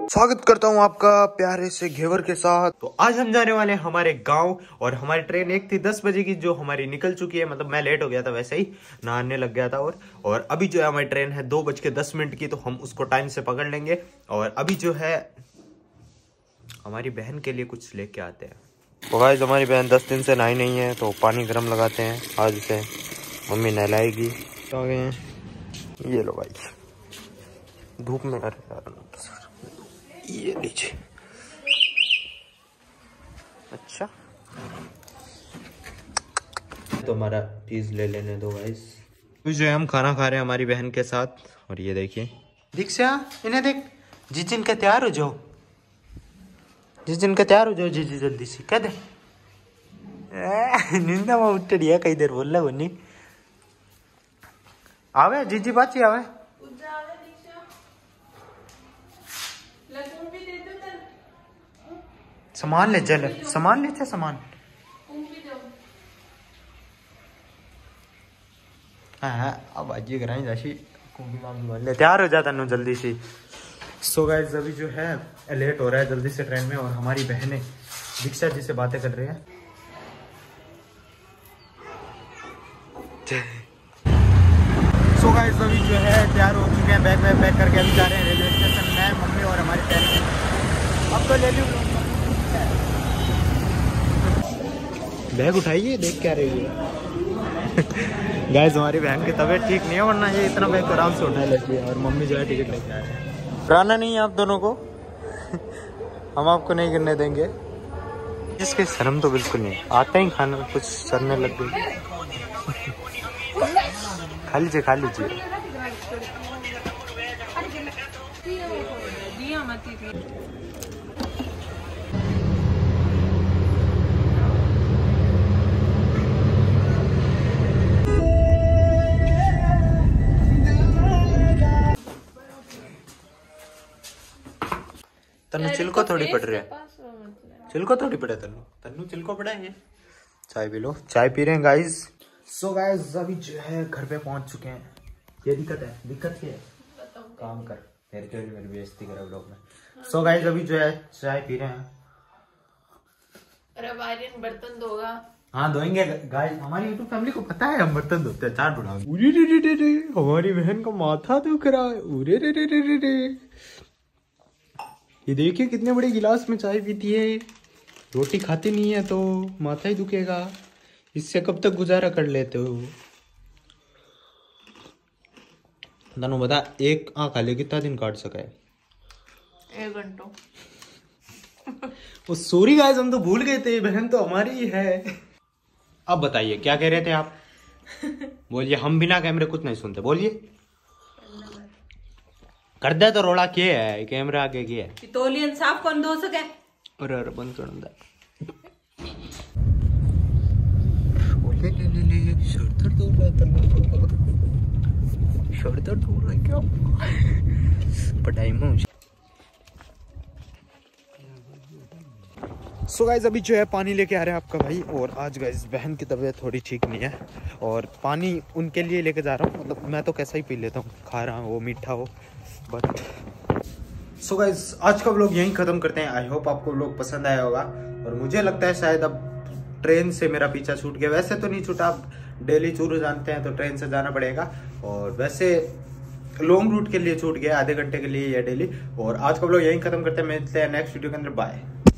स्वागत करता हूँ आपका प्यारे से घेवर के साथ। तो आज हम जाने वाले हैं हमारे गांव और हमारी ट्रेन एक थी 10 बजे की जो हमारी निकल चुकी है। मतलब मैं लेट हो गया था, वैसे ही नहाने लग गया था और अभी जो है हमारी ट्रेन है 2:10 की, तो हम उसको टाइम से पकड़ लेंगे। और अभी जो है हमारी बहन के लिए कुछ लेके आते हैं। तो गाइस हमारी बहन 10 दिन से नहाई नहीं है, तो पानी गर्म लगाते हैं, आज उसे मम्मी नहलाएगी। आ गए हैं, ये लो भाई धूप में। अरे यार ये लीजिए। अच्छा तो हमारा चीज ले लेने दो गाइस। तो जो है हम खाना खा रहे हैं हमारी बहन के साथ, और ये देखिए दीक्षा, इन्हें देख। जिजिन का तैयार हो जाओ, जिजिन का तैयार हो जाओ जीजी, जल्दी से कह दे। निंदा में उठ रही है, कई देर बोल रहा है। आवे जीजी बाची आवे। सामान ले चल, सामान लेते सामान। हाँ अब आज ये कराई जाशी ले, तैयार हो जाता नु जल्दी से। सो गाइस अभी जो है लेट हो रहा है जल्दी से ट्रेन में, और हमारी बहनें दीक्षा जी से बातें कर रही है। सो गाइस अभी जो है तैयार हो चुके हैं, बैग पैक करके अभी जा रहे हैं रेलवे स्टेशन में, मम्मी और हमारी बहन। अब तो ले ली बैग उठाइए, देख क्या रही है। गाइस हमारी बहन की तबीयत ठीक नहीं है, वरना ये इतना बैग आराम से उठा लेती है। और मम्मी जो है टिकट लेके आ रहे हैं। डराना नहीं है आप दोनों को। हम आपको नहीं करने देंगे। इसके शर्म तो बिल्कुल नहीं, आता ही खाना कुछ चलने लग गई। खा लीजिए खा लीजिए। तन्नू चिलको थोड़ी पड़ रही है, चिलको थोड़ी पड़े तन्नू, तन्नू चिलको पड़ा है। चाय पी लो, चाय पी रहे हैं गाइस। सो गाइस अभी जो है घर पे पहुंच चुके हैं। ये दिक्कत है, दिक्कत क्या है? काम कर, मेरी बेइज्जती करा ब्लॉग में। सो गाइस अभी जो है चाय पी रहे हैं। अरे बर्तन धोगा। हाँ धोएंगे गाइस, हमारी यूट्यूब फैमिली को पता है हम बर्तन धोते हैं। चार बुढ़ाओ, हमारी बहन का माथा दुख रहा है। ये देखिए कितने बड़े गिलास में चाय पीती है। रोटी खाती नहीं है तो माथा ही दुखेगा। इससे कब तक गुजारा कर लेते हो? तनु बता, एक आँख खाली कितना दिन काट सका है? 1 घंटा। वो सॉरी गाइस, हम तो भूल गए थे, बहन तो हमारी ही है। अब बताइए क्या कह रहे थे आप? बोलिए, हम बिना कैमरे कुछ नहीं सुनते, बोलिए। कर दे तो रोड़ा के है, कैमरा आगे के है। तोलियन साफ कौन धो सके? अरे बंद कर दे। शर्ट दर्द हो रहा है क्या? पढ़ाई में। सो गाइस अभी जो है पानी लेके आ रहे हैं आपका भाई। और आज गाइस बहन की तबीयत थोड़ी ठीक नहीं है, और पानी उनके लिए लेके जा रहा हूँ। मतलब मैं तो कैसा ही पी लेता हूँ, खा रहा हूँ वो मीठा हो, बट। सो गाइस आज का व्लॉग यहीं खत्म करते हैं। आई होप आपको व्लॉग पसंद आया होगा, और मुझे लगता है शायद अब ट्रेन से मेरा पीछा छूट गया। वैसे तो नहीं छूटा, आप डेली चूरू जानते हैं तो ट्रेन से जाना पड़ेगा, और वैसे लॉन्ग रूट के लिए छूट गया, आधे घंटे के लिए या डेली। और आज का व्लॉग यहीं खत्म करते हैं, मिलते हैं नेक्स्ट वीडियो के अंदर। बाय।